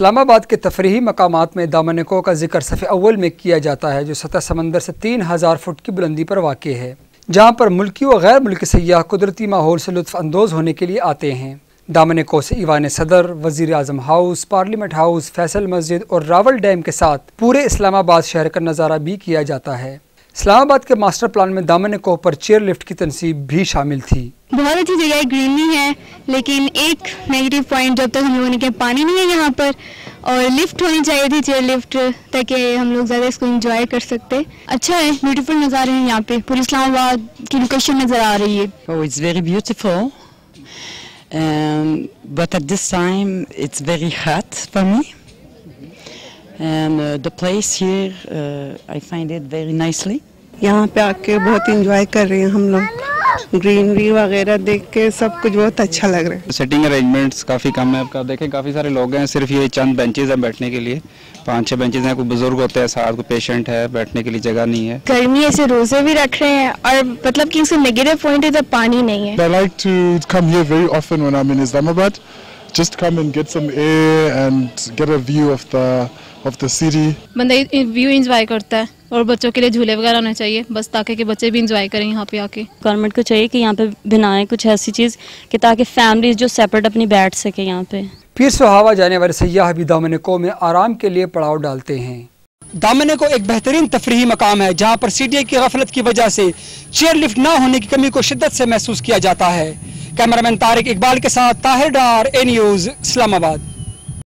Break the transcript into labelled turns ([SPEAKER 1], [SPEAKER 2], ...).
[SPEAKER 1] इस्लामाबाद के तफरीही मकामात में दामन-ए-कोह का जिक्र सफ़े अव्वल में किया जाता है, जो सतह समंदर से 3000 फुट की बुलंदी पर वाक़ है, जहाँ पर मुल्की व गैर मुल्की सयाह कुदरती माहौल से लुत्फ़ अंदोज़ होने के लिए आते हैं। दामन-ए-कोह से ईवान सदर, वज़ीर आज़म house, parliament house, Faisal Masjid और रावल डैम के साथ पूरे इस्लामाबाद शहर का नज़ारा भी किया जाता है। इस्लामाबाद के मास्टर प्लान में दामन-ए-कोह पर चेयर लिफ्ट की तनसीब भी शामिल थी।
[SPEAKER 2] बहुत अच्छी जगह है, ग्रीनरी है, लेकिन एक नेगेटिव पॉइंट जब तक हम लोगों ने कहा पानी नहीं है यहाँ पर, और लिफ्ट होनी चाहिए थी, चेयर लिफ्ट, ताकि हम लोग ज़्यादा इसको एंजॉय कर सकते। अच्छा है, ब्यूटीफुल नज़ारे हैं यहाँ पे, पूरी इस्लामाबाद की लोकेशन नज़र आ रही है।
[SPEAKER 3] Oh, it's very beautiful, but at this time it's very hot for me, and the place here I find it very nicely.
[SPEAKER 4] यहाँ पे आके बहुत एंजॉय कर रहे हैं हम लोग, ग्रीनरी वगैरह देख के सब कुछ बहुत अच्छा लग रहा है।
[SPEAKER 5] सिटिंग अरेंजमेंट्स काफ़ी कम है, आपका देखें काफ़ी सारे लोग हैं, सिर्फ ये चंद बेंचेस हैं बैठने के लिए, 5-6 बेंचेस हैं, कोई बुजुर्ग होते हैं साथ, कोई पेशेंट है, बैठने के लिए जगह नहीं है।
[SPEAKER 2] गर्मी ऐसे रोजे भी रख रहे हैं, और मतलब कि इसका नेगेटिव पॉइंट है तो पानी नहीं है।
[SPEAKER 6] I like to come here very often when I'm in Islamabad, just come and get some air and get a view of the city.
[SPEAKER 7] बंदा व्यू एंजॉय करता है, और बच्चों के लिए झूले वगैरह होने चाहिए, बस ताकि कि बच्चे भी एंजॉय करें यहाँ पे आके।
[SPEAKER 8] गवर्नमेंट को चाहिए कि यहाँ पे बनाएं कुछ ऐसी चीज़ कि ताकि फैमिलीज जो सेपरेट अपनी बैठ सके यहाँ पे।
[SPEAKER 1] पीर सुहावा जाने वाले सयाह भी दामन-ए-कोह में आराम के लिए पड़ाव डालते हैं। दामन-ए-कोह एक बेहतरीन तफरीही मकाम है, जहाँ पर सीढ़ी की गफलत की वजह से चेयर लिफ्ट न होने की कमी को शिद्दत से महसूस किया जाता है। कैमरामैन तारिक इकबाल के साथ ताहिर डार, ए न्यूज़, इस्लामाबाद।